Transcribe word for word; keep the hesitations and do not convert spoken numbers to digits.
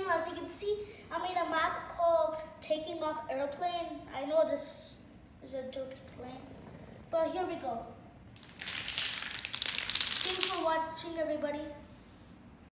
game. As you can see, I made a map called Taking Off Airplane. I know this is a dirty plane, but here we go. Thanks for watching, everybody.